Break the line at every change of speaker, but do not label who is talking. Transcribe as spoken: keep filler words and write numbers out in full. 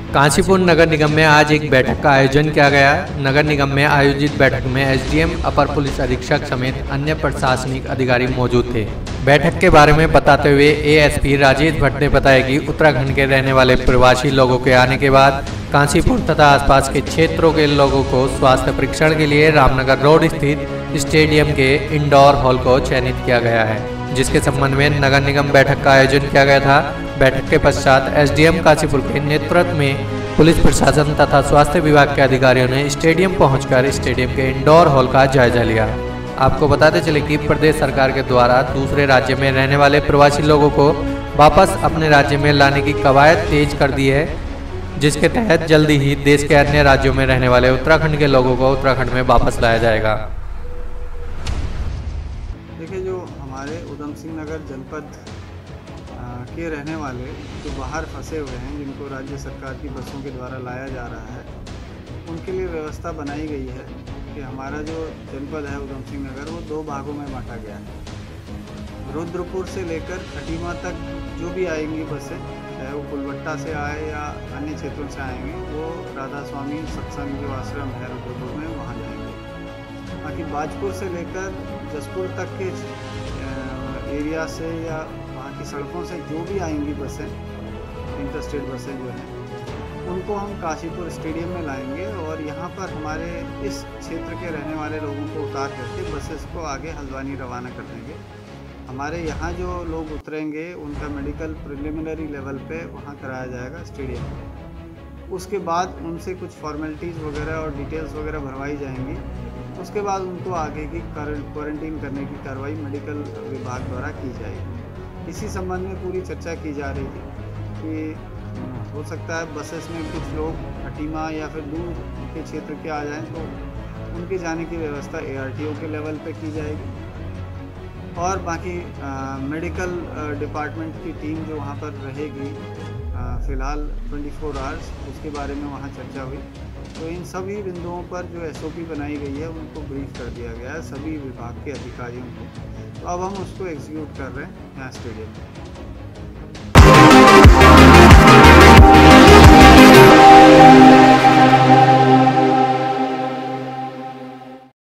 काशीपुर नगर निगम में आज एक बैठक का आयोजन किया गया। नगर निगम में आयोजित बैठक में एसडीएम, अपर पुलिस अधीक्षक समेत अन्य प्रशासनिक अधिकारी मौजूद थे। बैठक के बारे में बताते हुए एएसपी राजेश भट्ट ने बताया कि उत्तराखंड के रहने वाले प्रवासी लोगों के आने के बाद काशीपुर तथा आसपास के क्षेत्रों के लोगों को स्वास्थ्य परीक्षण के लिए रामनगर रोड स्थित स्टेडियम के इंडोर हॉल को चयनित किया गया है, जिसके संबंध में नगर निगम बैठक का आयोजन किया गया था। बैठक के पश्चात एसडीएम काशीपुर के नेतृत्व में पुलिस प्रशासन तथा स्वास्थ्य विभाग के अधिकारियों ने स्टेडियम पहुंचकर स्टेडियम के इंडोर हॉल का जायजा लिया। आपको बताते चले कि प्रदेश सरकार के द्वारा दूसरे राज्य में रहने वाले प्रवासी लोगों को वापस अपने राज्य में लाने की कवायद तेज कर दी है, जिसके तहत जल्दी ही देश के अन्य राज्यों में रहने वाले उत्तराखंड के लोगों को उत्तराखंड में वापस लाया जाएगा।
देखिए, जो हमारे उधम सिंह नगर जनपद के रहने वाले जो बाहर फंसे हुए हैं, जिनको राज्य सरकार की बसों के द्वारा लाया जा रहा है, उनके लिए व्यवस्था बनाई गई है कि हमारा जो जनपद है उधम सिंह नगर, वो दो भागों में बांटा गया है। रुद्रपुर से लेकर खटीमा तक जो भी आएंगी बसें, चाहे वो पुलवट्टा से आए या अन्य क्षेत्रों से आएंगे, वो राधा स्वामी सत्संग जो आश्रम है रुद्रपुर में, वहाँ जाएंगे। बाकी बाजपुर से लेकर जसपुर तक के एरिया से या वहाँ की सड़कों से जो भी आएंगी बसें, इंटरस्टेट बसें जो हैं, उनको हम काशीपुर स्टेडियम में लाएंगे और यहाँ पर हमारे इस क्षेत्र के रहने वाले लोगों को उतार करके बसेस को आगे हल्द्वानी रवाना कर देंगे। हमारे यहाँ जो लोग उतरेंगे उनका मेडिकल प्रिलिमिनरी लेवल पे वहाँ कराया जाएगा स्टेडियम में। उसके बाद उनसे कुछ फॉर्मेलिटीज़ वगैरह और डिटेल्स वगैरह भरवाई जाएंगी। उसके बाद उनको आगे की क्वारंटीन करने की कार्रवाई मेडिकल विभाग द्वारा की जाएगी। इसी संबंध में पूरी चर्चा की जा रही थी कि हो सकता है बसेस में कुछ लोग खटीमा या फिर दूर के क्षेत्र के आ जाएं, तो उनके जाने की व्यवस्था एआरटीओ के लेवल पे की जाएगी। और बाकी आ, मेडिकल आ, डिपार्टमेंट की टीम जो वहाँ पर रहेगी फ़िलहाल चौबीस आवर्स, उसके बारे में वहाँ चर्चा हुई। तो इन सभी बिंदुओं पर जो एसओपी बनाई गई है उनको ब्रीफ कर दिया गया है सभी विभाग के अधिकारियों को। तो अब हम उसको एग्जीक्यूट कर रहे हैं यहाँ स्टेडियम में।